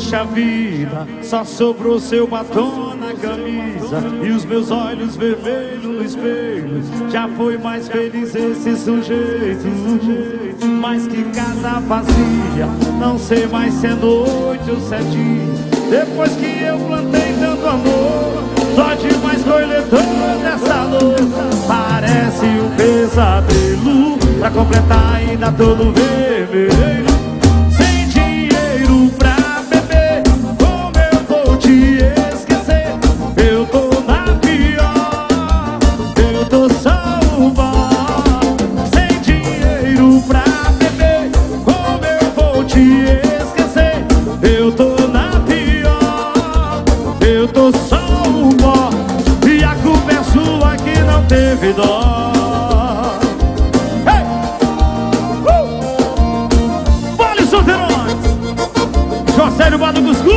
Poxa vida, só sobrou seu batom na camisa e os meus olhos vermelhos no espelho. Já foi mais feliz esse sujeito, mas que casa vazia, não sei mais se é noite ou se é dia. Depois que eu plantei tanto amor, dói demais colhedor dessa louça. Parece um pesadelo, pra completar ainda todo vermelho. Sem dinheiro pra beber, como eu vou te esquecer? Eu tô na pior, eu tô só o bom. Sem dinheiro pra beber, como eu vou te esquecer? Eu tô na pior, eu tô só o bom. E a culpa é sua que não teve dó. Sério, Bado Cuscuz.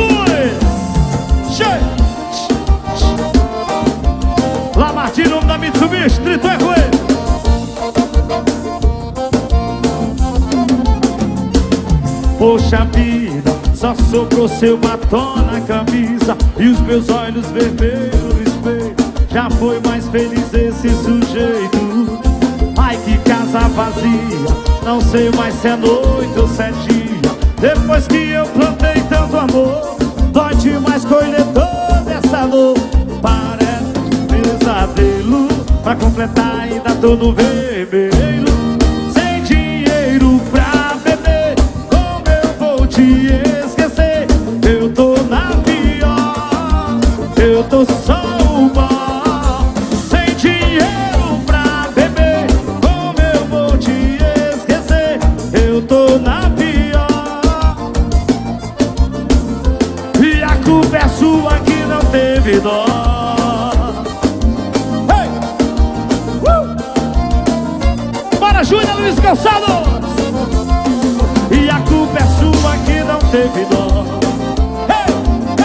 Lamartine, nome da Mitsubishi, Triton é com ele. Poxa vida, só sobrou seu batom na camisa e os meus olhos vermelhos no espelho. Já foi mais feliz esse sujeito. Ai, que casa vazia, não sei mais se é noite ou se é dia. Depois que eu plantei tanto amor, dói demais colhedor dessa dor. Parece um pesadelo, pra completar ainda tô no vermelho. Sem dinheiro pra beber, como eu vou te esquecer? Eu tô na pior, eu tô só o bom. Sem dinheiro pra beber, como eu vou te esquecer? Eu tô na pior. A culpa é sua que não teve dó. Hey! Bora, Júnior Luiz Calçados! E a culpa é sua que não teve dó. Hey!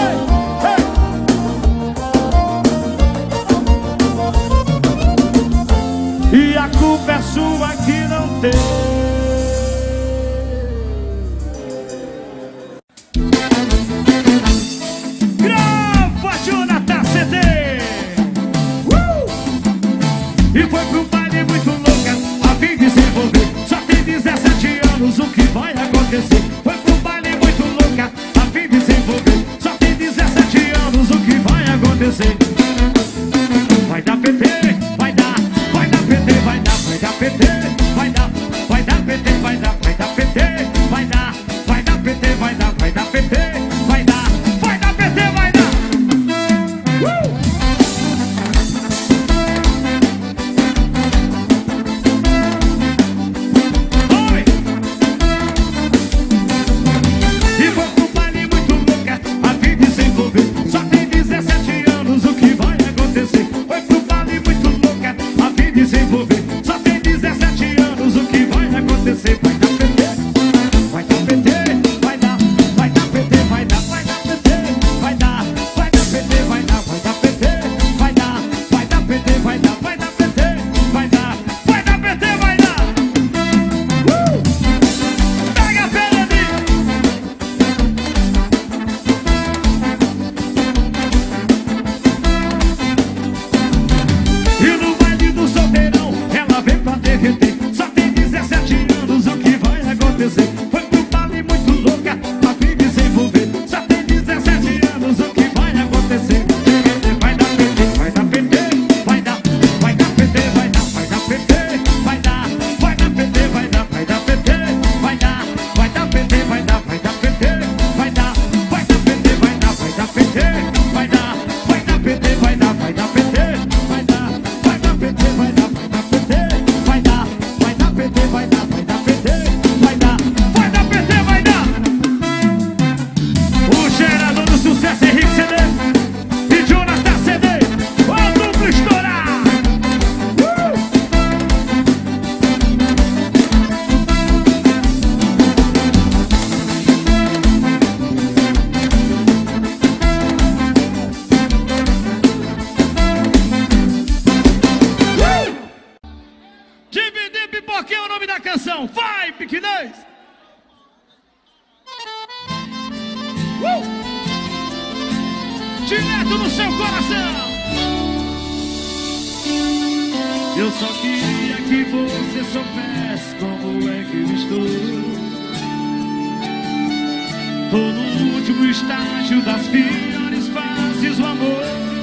Hey! Hey! E a culpa é sua que não teve. E foi pro baile muito louca, a fim de se envolver. Só tem 17 anos, o que vai acontecer? Foi pro baile muito louca, a fim direto no seu coração. Eu só queria que você soubesse como é que eu estou. Tô no último estágio das piores fases do amor.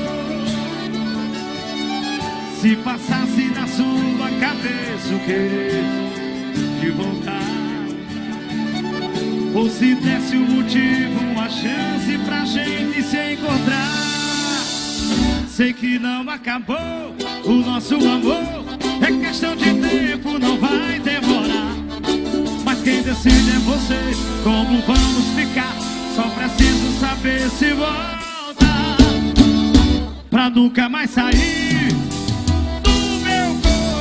Se passasse na sua cabeça o querer de voltar, ou se desse um motivo, uma chance pra gente se encontrar. Sei que não acabou o nosso amor, é questão de tempo, não vai demorar. Mas quem decide é você, como vamos ficar? Só preciso saber se volta, pra nunca mais sair do meu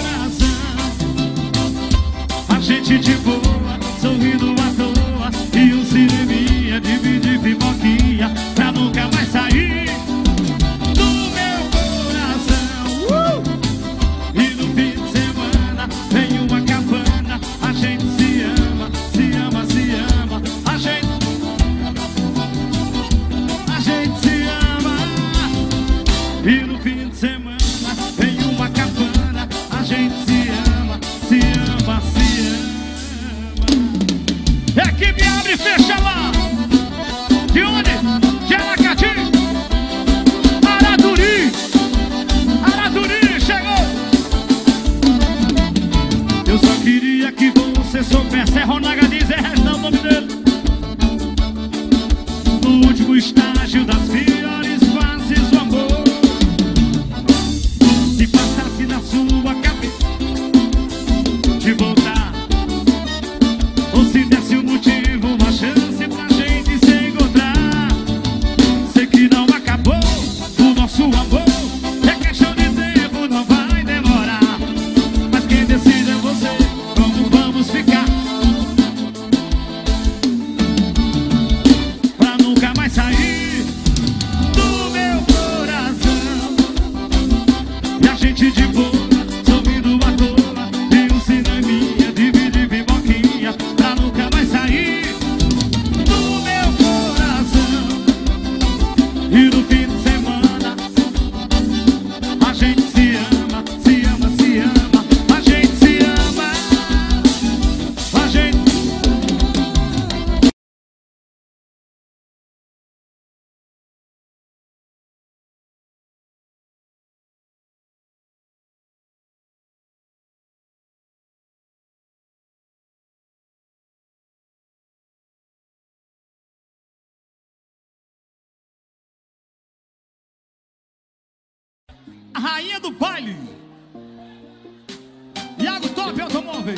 coração. A gente de boa, sorrindo à toa, e um cineminha, dividir pipoquinha, pra nunca mais sair do meu coração. E no fim de semana vem uma cabana, a gente se ama, se ama, se ama. A gente se ama. E no fim de semana vem uma cabana, a gente se ama, se ama, se ama. Equipe abre e fecha lá. De onde? De Aracati. Araduri. Araduri chegou. Eu só queria que você soubesse. É Ronaga diz, é Renan o nome dele. No último estágio das piores fases do amor, se passasse na sua cabeça de voltar, ou se desse um motivo, uma chance pra gente se encontrar. Sei que não acabou o nosso amor, é questão de tempo, não vai demorar. Mas quem decide é você, como vamos ficar, pra nunca mais sair do meu coração. E a gente de boa, sorrindo à toa, e um cineminha, dividir pipoquinha, pra nunca mais sair do meu coração. E no fim de semana a gente se ama, se ama, se ama. A gente se ama, a gente... A rainha do baile, Iago Top Automóveis.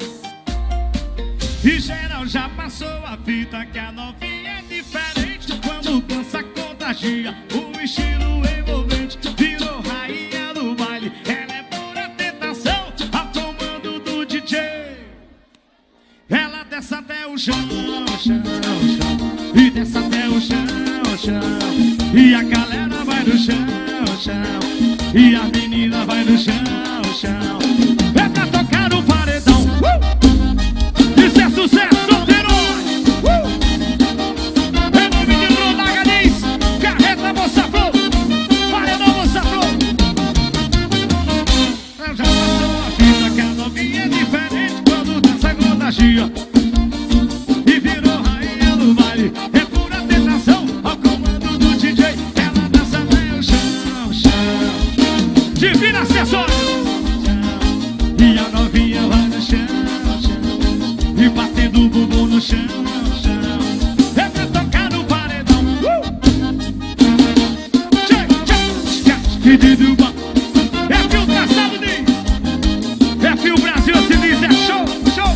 E geral já passou a vida que a novinha é diferente. Quando dança contagia, o estilo envolvente. Virou rainha do baile, ela é pura tentação. Ao comando do DJ, ela desce até o chão, chão, chão. E desce até o chão, chão. E a galera vai no chão, chão. E a menina vai no chão, chão. É pra tocar o paredão. Isso é sucesso, solteirões. Em nome de Bruno Agadez, Carreta Moça Flor, Paredão Moça Flor. Já passou a vida que a novinha é diferente. Quando dança contagia e virou rainha do baile, é pura tentação. Ao comando do DJ, ela dança até o chão, chão. Divina Acessórios. E a novinha vai no chão, chão. E batendo o bumbum no chão, chão. É pra tocar no paredão. É fio traçado, diz. É fio Brasil, se diz, é show, show.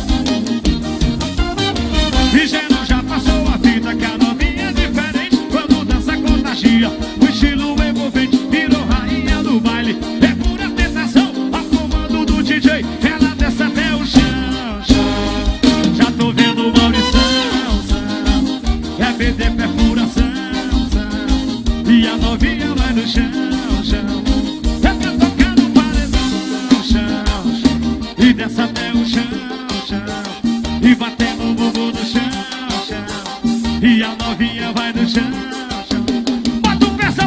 E geral já passou a vida que a novinha é diferente. Quando dança contagia, o estilo envolvente. Virou rainha do baile, é pura tentação. Ao comando do DJ, ela desce até o chão, chão. Já tô vendo Maurição, é BD perfuração, e a novinha vai no chão, chão. É pra tocar no paredão, chão, chão. E desce até o chão, chão. E batendo o bumbum no chão, chão. E a novinha vai no chão, chão. Bota o pé,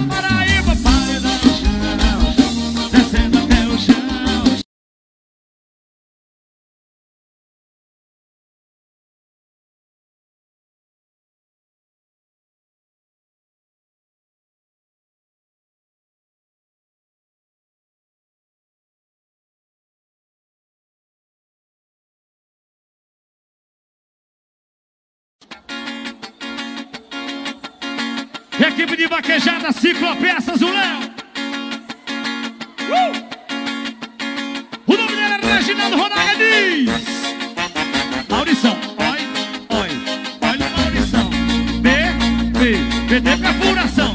Equipe de vaquejada, Ciclopeças, o Léo. O nome dele é Reginaldo Ronaldo Dias. Audição, olha a audição. PD perfuração.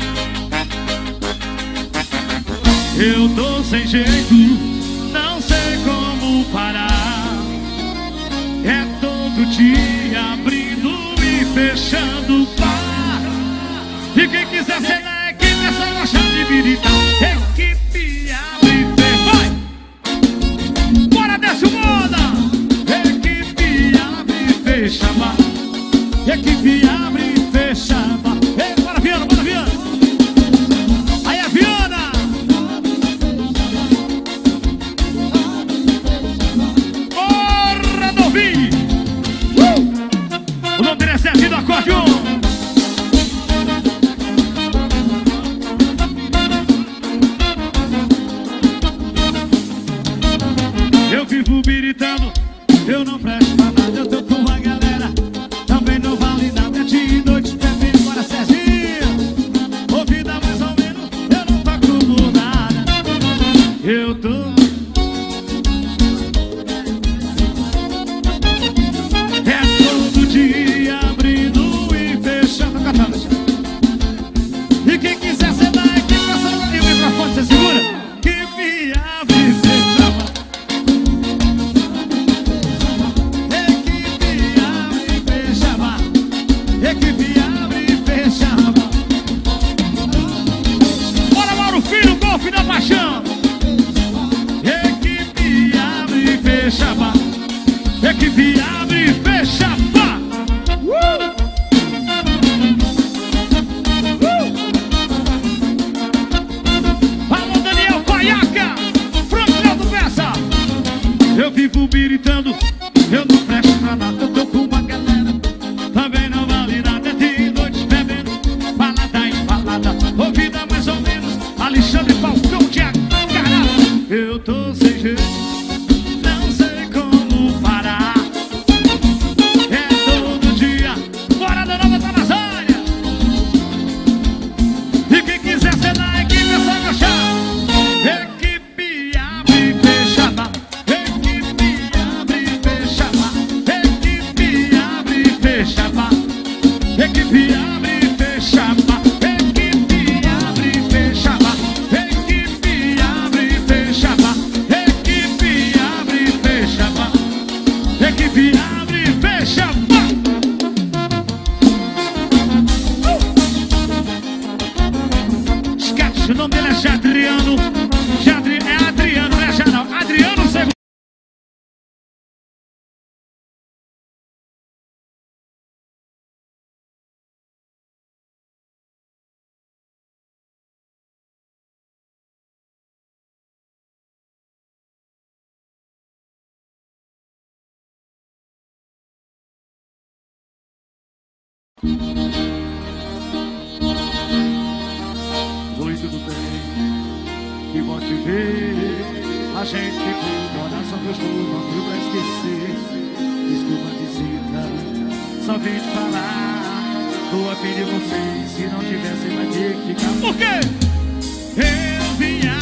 Eu tô sem jeito, não sei como parar. É todo dia abrindo e fechando bar. E quem quiser ser da equipe é só gostar de militar. Equipe abre e fecha. Vai! Bora, desce o moda! Equipe abre e fecha bar. Equipe abre e fecha bar. Ei, bora Viana, bora Viana! Aí é Viana! Porra, novinho! O nome dele é Zezinho do Acordeon. Eu vivo biritando, eu não presto pra nada. Eu tô com uma galera, também não vale nada. É dia e noite, bebendo, bora Cezinha. Ouvida mais ou menos, eu não toco por nada. Eu tô... É todo dia abrindo e fechando, cantando. E quem quiser ser da equipe, e o microfone você segura. Que abre e fecha. Equipe abre e fecha. Bora, Mauro Filho, golfe da paixão. Equipe abre e fecha. Equipe abre e fecha. Alô, Daniel Paiaca, Franco do Peça. Eu vivo biritando, eu não presto pra nada. Eu tô com uma galera, também não vale nada. É de noite bebendo, balada em balada. Ouvida mais ou menos, Alexandre Falcão de Acará. Eu tô sem jeito, não sei como parar. É todo dia, bora da Nova Amazônia. E quem quiser ser da equipe é só gostar. Equipe abre e fecha. Equipe abre e fecha. Equipe abre e fecha. Equipe abre e fecha. Equipe abre e fecha. Equipe abre e fecha. Equipe abre e fecha. Equipe abre e fecha. Sketch, o nome dele é Jadriano. É Adriano, não é já não. Adriano Segundo. Oi, tudo bem? Que bom te ver. A gente ficou de coração gostoso, não deu pra esquecer. Desculpa a visita, só vim te falar. Tô a fim de você, se não tivesse vai ter que ficar. Por quê? Eu vinha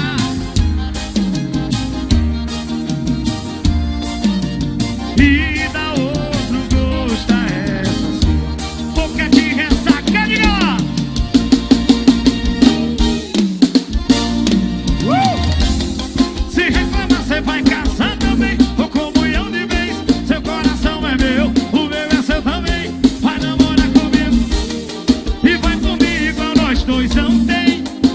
e dá outro gosto a essa sua boca de ressaca, diga lá. Se reclamar, cê vai casar também, ou comunhão de vez. Seu coração é meu, o meu é seu também. Vai namorar comigo e vai comigo, nós dois não tem.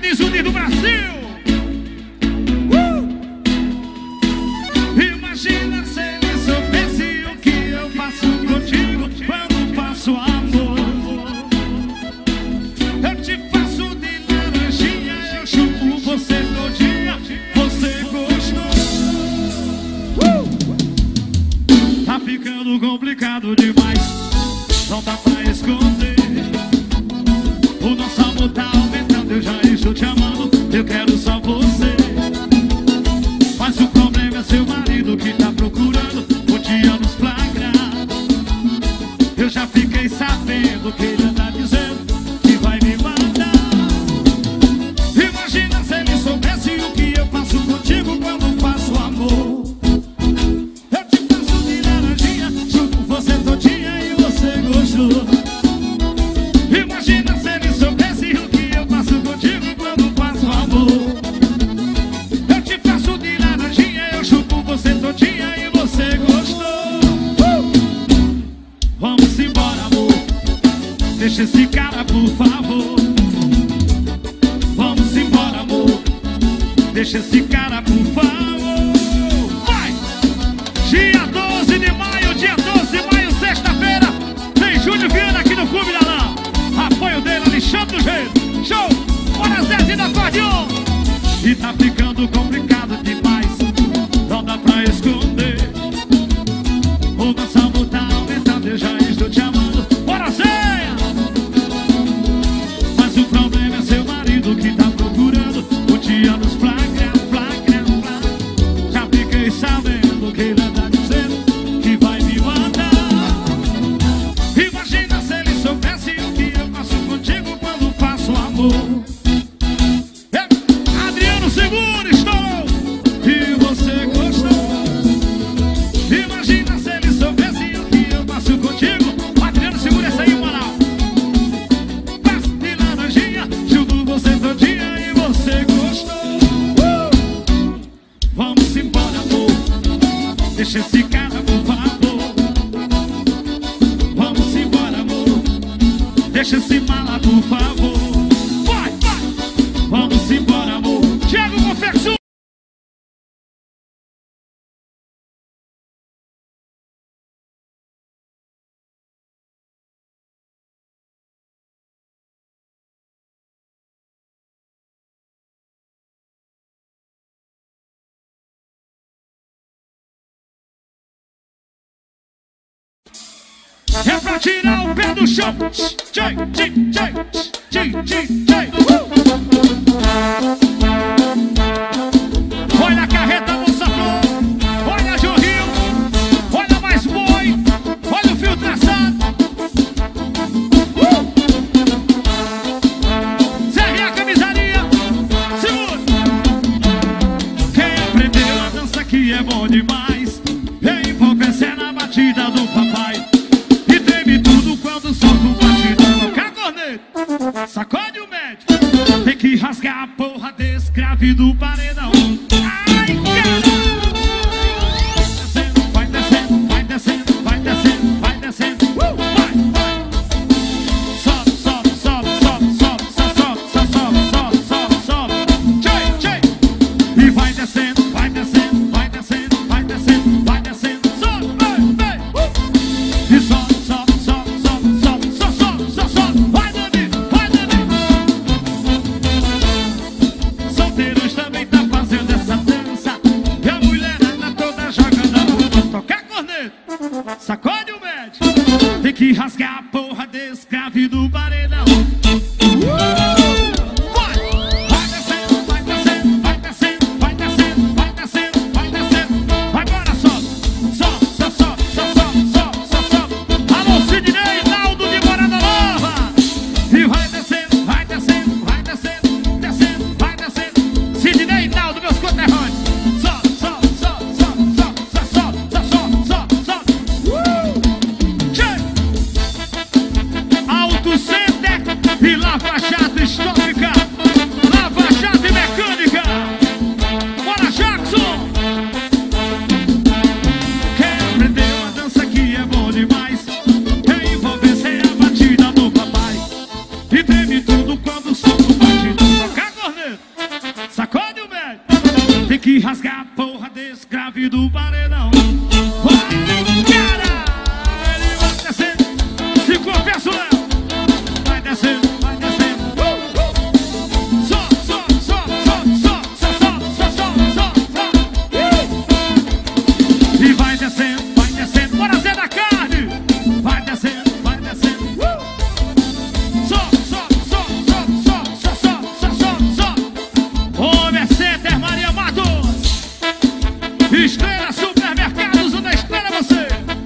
Jardim Unido do Brasil. Imagina se ele soubesse o que eu faço contigo quando faço amor. Eu te faço de laranjinha, eu chupo você todinha. Você gostou? Tá ficando complicado demais, não dá pra esconder. O nosso amor tá aumentando, eu já estou te amando, eu quero só você. Mas o problema é seu marido que tá procurando o dia nos flagrar. Eu já fiquei sabendo que ele tá dizendo que vai me matar. Imagina se ele soubesse o que eu faço contigo quando faço amor. Eu te faço de laranjinha, chupo você todinha e você gostou. Imagina se ele soubesse o que eu faço contigo quando faço amor. Eu te faço de laranjinha, eu chupo você todinha e você gostou. Vamos embora, amor, deixa esse cara, por favor. Vamos embora, amor, deixa esse cara, por favor. Vai! Dia 12 de maio, sexta-feira, tem Júlio Viana aqui no Clube da Lã. Apoio dele, Alexandre do Jeito. Show! Bora, Zezinho do acordeon. E tá ficando complicado demais, não dá pra esconder. O nosso amor tá aumentando, eu já estou te amando. Bora, Zéia! Mas o problema é seu marido que tá procurando o dia nos flagra, flagra, flagra. Já fiquei sabendo que ele tá dizendo que vai me matar. Imagina se ele soubesse o que eu faço contigo quando faço amor. Adriano Seguro, estou! E você gostou? Imagina se ele soubesse o que eu faço contigo. Adriano Seguro, essa aí, moral. Passo de laranjinha, chupo você todinha e você gostou. Vamos embora, amor, deixa esse cara, por favor. Vamos embora, amor, deixa esse mala, por favor. Vai, vai! Vamos embora, amor. Thiago Confecção. É pra tirar o pé do chão. Tchai, tchai, tchai, tchai, tchai, tchai. Olha a carreta, moça flor. Olha João Rio. Olha mais boi. Olha o fio traçado. Serra a camisaria. Segura. Quem aprendeu a dança que é bom demais, envolve-se na batida do papai. Quando solta o batidão, toca a corneta, sacode o médico, tem que rasgar a porra desse grave do paredão. Ai, caramba! Vai descendo, vai descendo, vai descendo, vai descendo, vai, vai! Sobe, sobe, sobe, sobe, sobe, só sobe, só sobe, sobe, sobe, sobe. Tchai, tchai! E vai descendo, vai descendo, vai descendo, vai descendo, vai descendo, sobe, vai, vai! E sobe, sobe. Solteiros também tá fazendo essa grave do paredão. Cara, ele vai descendo. Se confessa o Léo. Vai descendo, vai descendo. Só. E vai descendo, vai descendo. Bora Zé da Carne. Vai descendo, vai descendo. Só. Ô, Mercedes Maria Matos. Estrela Supermercados, onde a estrela é você.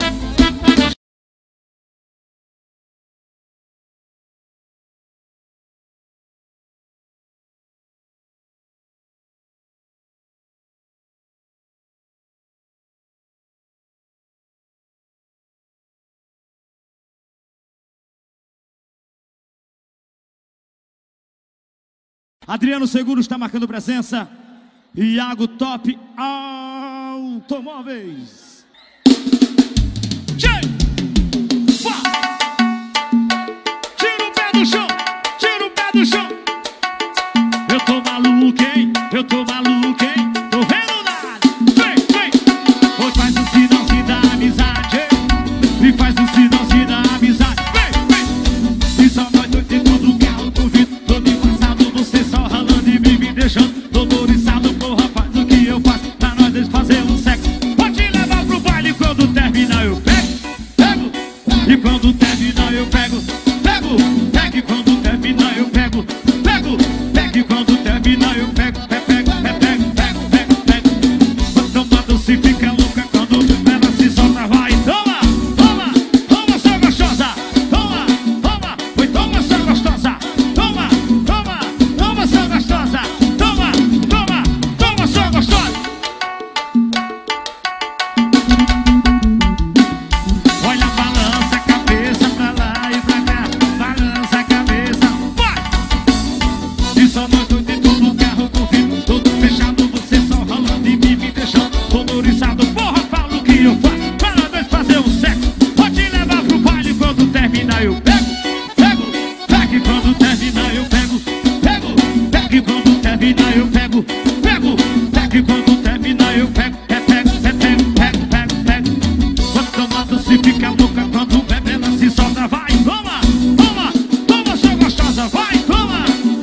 Adriano Seguro está marcando presença. Iago Top Automóveis. Tira o pé do chão, tira o pé do chão. Eu tô maluco, hein? Eu tô maluco, hein? Tô vendo nada. Vem. Hoje faz um sinalzinho da amizade, hein? E faz um sinalzinho da amizade. Vem. E só nós dois dentro do carro, convido. Todo embaçado, você só ralando e me deixando dotorizado. Porra, faz o que eu faço pra nós dois fazer um sexo. Vou te levar pro baile, quando terminar eu pego. E quando terminar eu pego. E quando terminar eu pego. E quando terminar eu pego. Quando se fica louca, quando ela se solta, vai. Toma, sua gostosa. Toma, foi toma, sua gostosa. Toma, sua gostosa. Toma, sua gostosa. Olha, balança a cabeça pra lá e pra cá. Balança a cabeça, vai! E só nós dois dentro do carro com o vidro todo fechado. Você só rolando e me deixando motorizado. Porra, fala o que eu faço pra nós dois fazer um sexo. Vou te levar pro baile, quando terminar eu pego. E quando terminar eu pego. E quando terminar eu pego. E quando terminar eu pego. Quando moto se fica louca, quando bebe ela se solta, vai. Toma, sua gostosa, vai. Toma.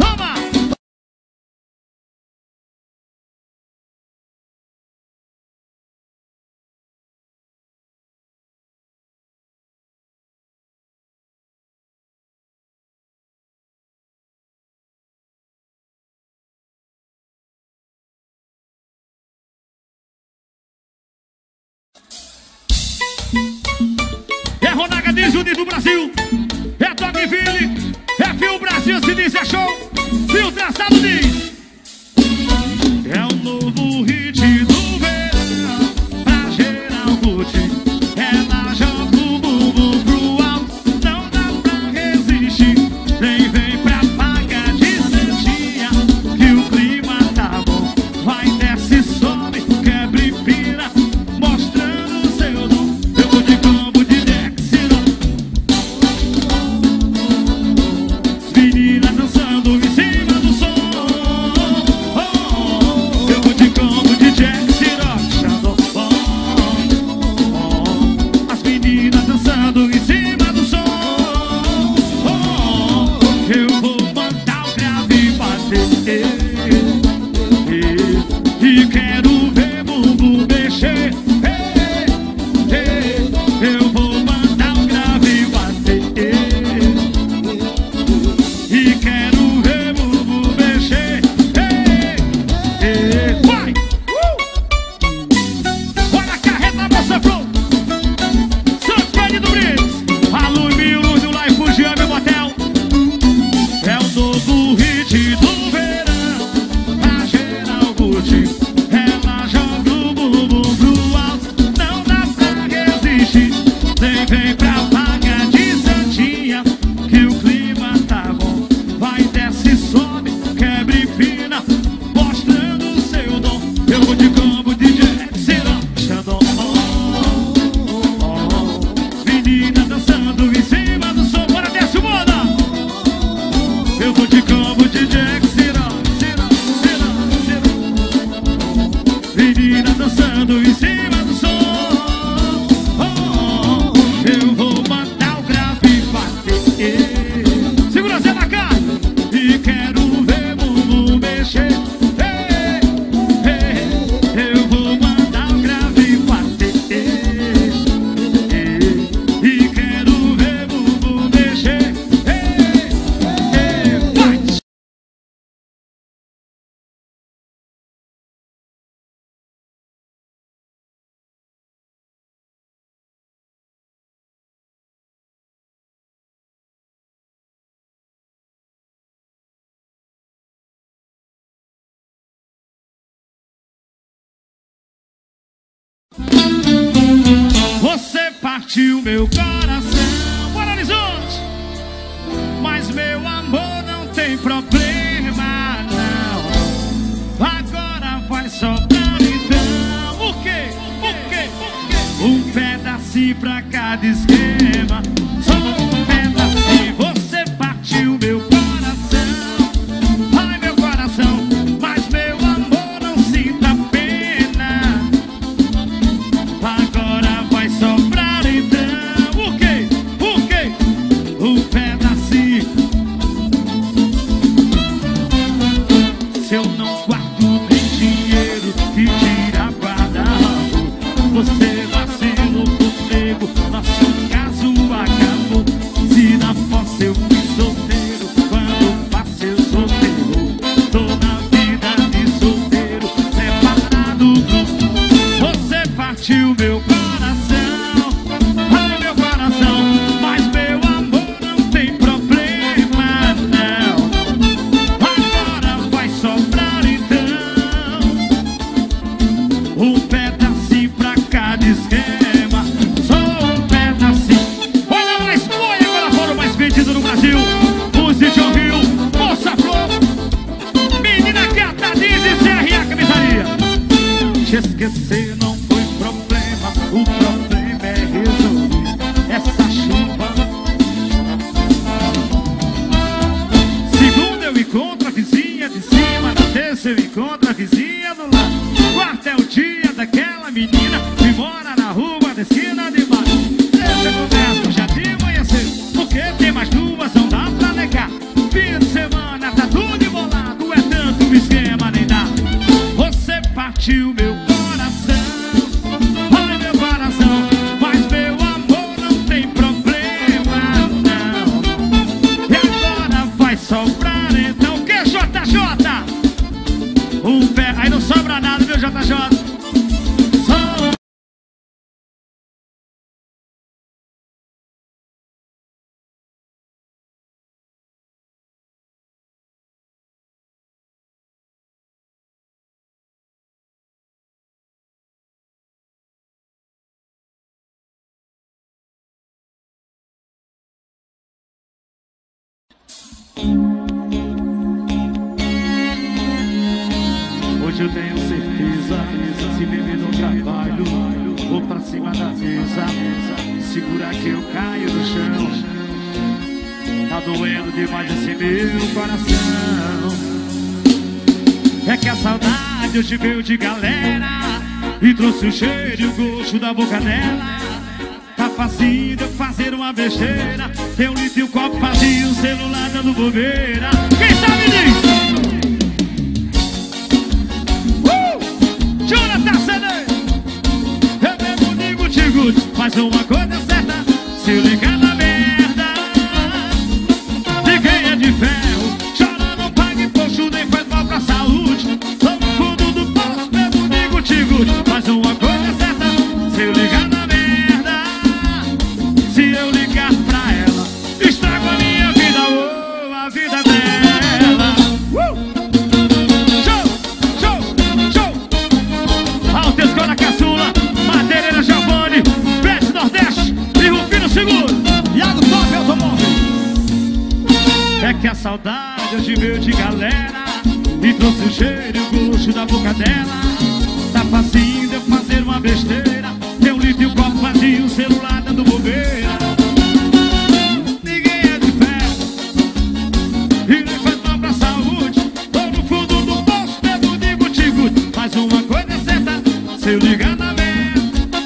É Ronaga diz Unido do Brasil. É Dogville. É Fio Brasil, se diz é show. Fio Traçado diz. É o novo hit do verão. Pra geral curtir. Ela joga o bumbum pro alto. Não dá pra resistir. Vem pra pagar de santinha. Que o clima tá bom. Vai, desce, sobe, quebra e pira. Mostrando o seu dom. Eu vou de combo de Dexirol. Meninas dançando em cima do som. Eu vou de combo de Dexirol. As meninas dançando em cima do som. Eu vou mandar o grave bater. E quero ver bumbum mexer. Eu vou mandar o grave bater. E quero ver bumbum mexer. Vai! Olha a carreta, moça Flor. Santos Pede do Brits. Alô, Luz do Life Fugian, meu motel. É o novo hit do verão. Pra geral curtir. Ela joga o bumbum pro alto. Não dá pra resistir. Vem pra pagar de santinha. Que o clima tá bom. Vai, desce, sobe, quebra e pina. Mostrando o seu dom. Eu vou de combo de Dexirol. Menina dançando em cima do som. Bora, desce, moda. Eu vou de combo de Dexirol. Menina dançando em cima Você partiu meu coração, Belo Horizonte. Mas meu amor não tem problema, não. Agora vai sobrar então. O quê? O quê? O quê? Um pedacinho pra cada esquema. Só um pedacinho. Você partiu meu coração. Ai, meu coração. Mas meu amor não sinta pena. Agora vai sobrar então. O quê? O quê? Um pedacinho. Se eu não guardo nem dinheiro que tira guarda-roupa, você vacilou comigo, nosso caso acabou. Se não fosse eu fui solteiro, quando passei solteiro, tô na vida de solteiro, separado do... Você partiu meu coração, ai meu coração, mas meu amor não tem problema, não. Agora vai sobrar então um pedacinho pra cada esquema. Só um pedacinho. Olha mais, põe agora fora o mais vendido no Brasil. Você já ouviu? Moça Flor, menina gata, diz e CRA Camisaria. Te esquecer não foi problema, o problema é resolver essa chuva. Segunda eu encontro a vizinha de cima, na terça eu encontro a vizinha do lado. Quarta é o dia daquela menina que mora na rua da esquina de baixo. Deixa eu conversa já de manhã cedo, porque tem mais duas, não dá pra negar. Fim de semana tá tudo embolado, é tanto esquema, nem dá. Você partiu meu coração, ai meu coração, mas meu amor não tem problema, não. E agora vai sobrar então, o que, JJ? Um pé, aí não sobra nada, viu, JJ? Só... Hoje eu tenho certeza, se beber no trabalho, vou pra cima da mesa, segura que eu caio no chão. Tá doendo demais esse meu coração. É que a saudade hoje veio de galera e trouxe o cheiro e o gosto da boca dela. Tá facinho de eu fazer uma besteira, tem um litro e um copo vazio, o celular dando bobeira. Quem sabe disso? Jonathan CD, eu mesmo digo tigo, mas uma coisa é certa, se eu ligar na merda, ninguém é de ferro, chora, não paga imposto, nem faz mal pra saúde. Tô no fundo do poço, mesmo digo tigo, mas uma coisa é certa, se eu ligar na merda, se eu ligar pra ela, estrago a minha vida, oh, a vida dela. Escola Caçula, Madeireira Giovanni, Pet Nordeste e Rufino Seguro, Iago Top Automóveis. É que a saudade hoje veio de galera e trouxe o cheiro e o gosto da boca dela. Tá facinho de eu fazer uma besteira, tem um litro e um copo vazio, o celular dando bobeira. Ninguém é de ferro e nem faz mal pra saúde. Tô no fundo do poço, mesmo digo tigo, mas uma coisa é certa, se eu ligar na merda,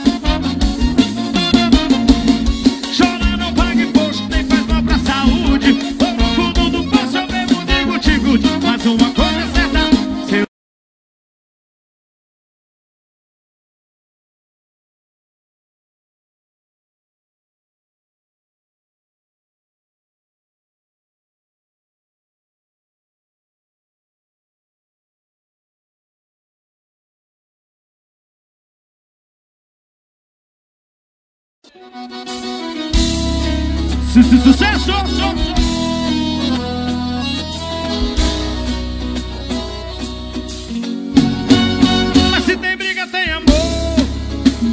chora, não paga imposto, nem faz mal pra saúde. Tô no fundo do poço, eu mesmo digo tigo, mas uma coisa é certa, se eu... Sucesso! Mas se tem briga, tem amor.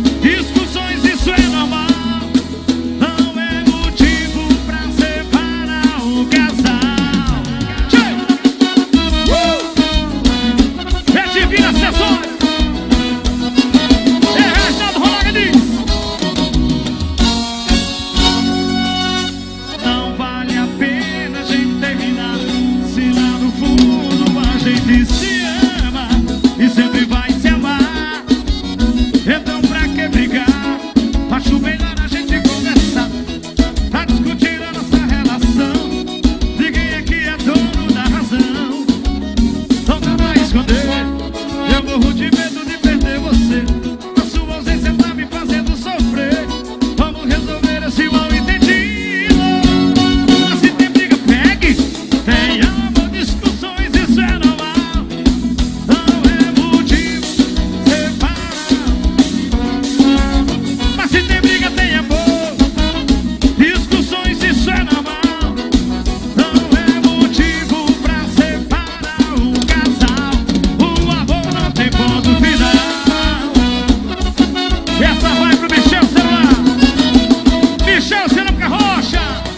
Essa vai pro Michel Celular. Michel Celular Rocha.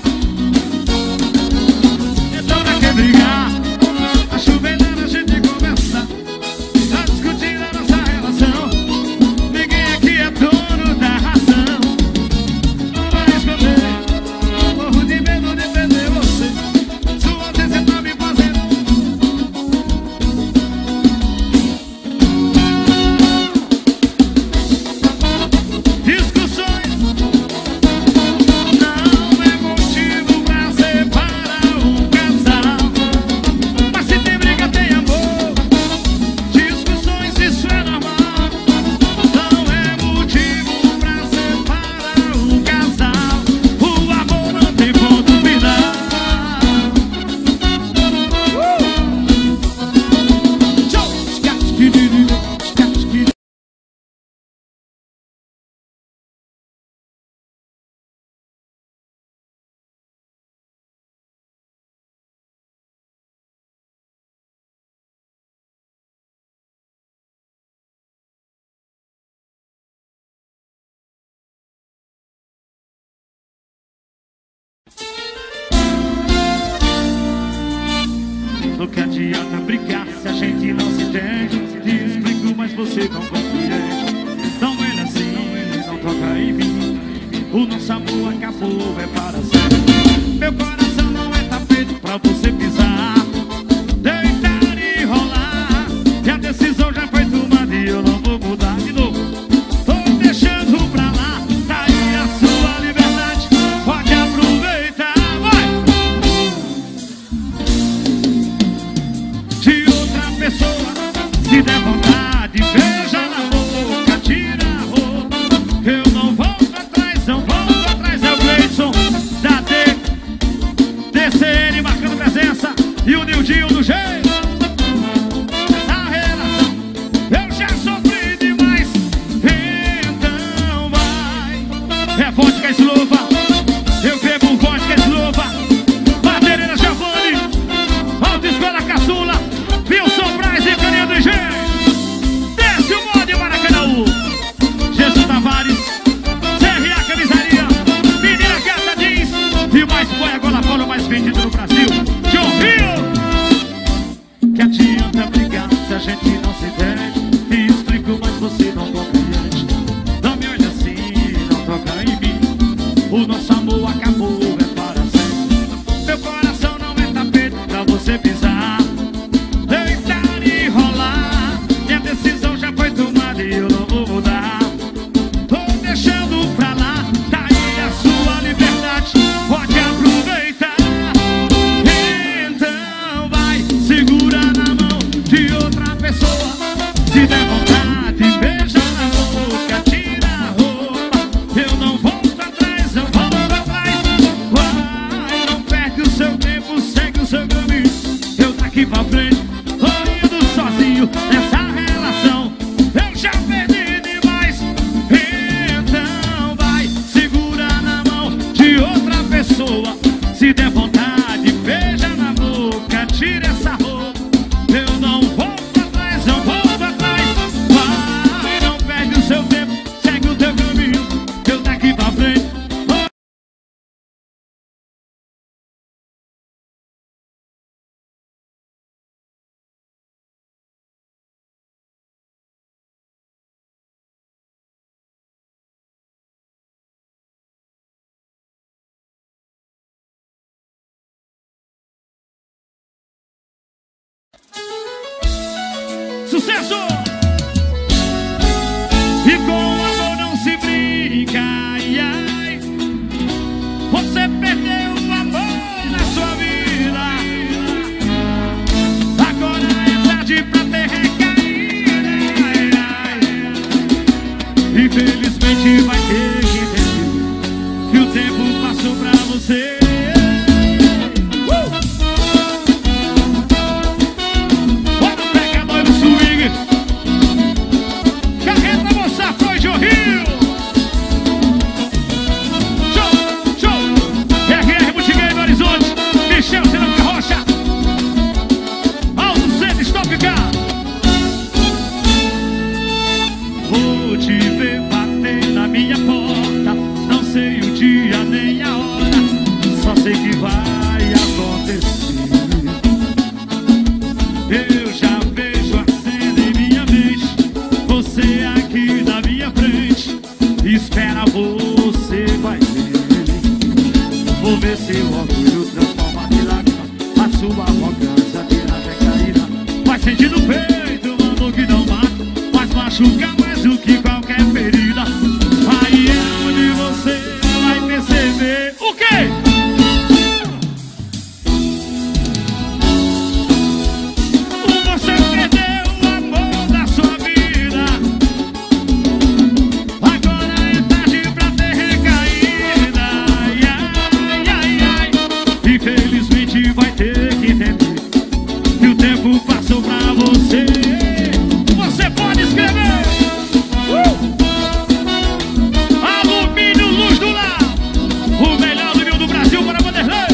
Então pra que brigar? Tá chovendo, a gente conversa. Tá discutindo a nossa relação. Ninguém aqui é dono da razão. Para esconder, morro de medo de perder você. Sua ausência tá me fazendo. Discussões não é motivo pra separar um casal. Mas se tem briga, tem amor. Discussões, isso é normal. Não é motivo pra separar um casal. O amor não tem ponto final. No que adianta brigar se a gente não se entende? Te explico, mas você não compreende. Não é assim, não toca em mim. O nosso amor acabou, é para sempre. Meu coração não é tapete pra você pisar, deitar e rolar. E a decisão já foi tomada e eu não vou mudar de novo. Tô deixando pra lá, tá aí a sua liberdade. Pode aproveitar, vai! De outra pessoa, se der vontade, beija na boca, tira a roupa. Eu não volto atrás, não volto atrás. É o Gleison da DCN marcando presença e o Nildinho do jeito. Essa relação eu já sofri demais. Então vai. É vodka eslova, eu bebo vodka eslova. Batereira Giovanni, Autoescola Caçula, Wilson Braz e Carinha do Engenho. Desce o mod Maracanãú. Jesus Tavares, CRA Camisaria, Menina Gata Jeans e o mais boy agora Paulo mais vendido no Brasil, John Rio. Que adianta brigar se a gente não se entende? Te explico, mas você não compreende. Não me olha assim, não toca em mim. O nosso amor acabou, é para sempre. Meu coração não é tapete pra você pisar, deitar e rolar. Minha decisão já foi tomada e eu não vou mudar. Tô deixando pra lá, tá aí a sua liberdade. Pode aproveitar. Então vai, segura na mão de outra pessoa. Se der vontade, beija na boca, tira a roupa. Eu não volto atrás, não volto atrás. Vai, não perde o seu tempo, segue o seu caminho. Eu daqui pra frente, tô indo sozinho nessa relação. Eu já perdi demais. Então vai, segura na mão de outra pessoa. Se der vontade, beija na boca, tira essa roupa. Eu não volto atrás, não volto atrás. Vai, não perde o seu tempo, segue o teu caminho. Eu daqui pra frente. Sucesso! E com o amor não se brinca, ai, ai. Você perdeu o amor na sua vida. Agora é tarde pra ter recaída, ai, ai. Infelizmente vai ter que entender que o tempo passou pra você. Carreta moça, foi de Rio. Show, show. RR Butiguei no Horizonte, Michel Celular Rocha, Alto Centro, Stop Car. Vou te ver bater. Espera, você vai ver. Vou ver seu orgulho transforma em lágrima, a sua arrogância vira recaída. Vai sentir no peito uma dor que não mata, mas machuca mais do que qualquer ferida. Aí é onde você vai perceber o quê? Você perdeu o amor da sua vida. Agora é tarde pra ter recaída. Ai, ai, ai, ai. Infelizmente vai ter que entender que o tempo passou pra você. Você pode escrever. Alumínio Luz do Lar, o melhor do vinil do Brasil para Vanderlei.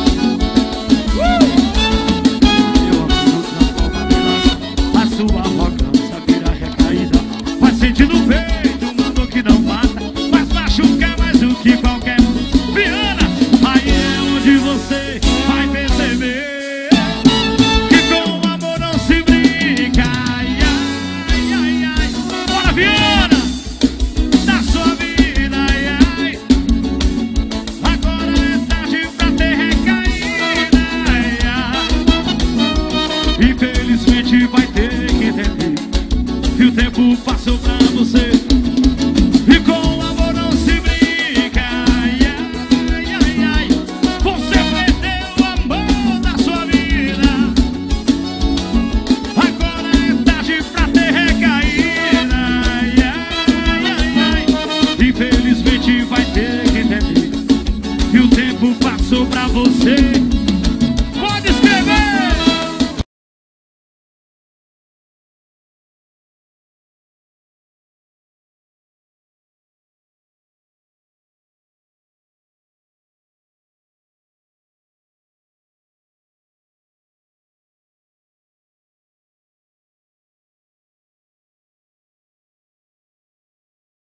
A sua arrogância vira recaída. Vai sentir no peito uma dor que não mata, mas machuca mais do que qualquer Viana. Aí é onde você vai perceber que com o amor não se brinca. Ai, ai, ai, ai. Bora, Viana, da sua vida. Ai, ai. Agora é tarde pra ter recaída. Ai, ai. Infelizmente vai ter que entender que o tempo passou pra você. E com o amor não se brinca. Ai, ai, ai, ai. Você perdeu o amor da sua vida. Agora é tarde pra ter recaída. Ai, ai, ai, ai. Infelizmente vai ter que entender que o tempo passou pra você.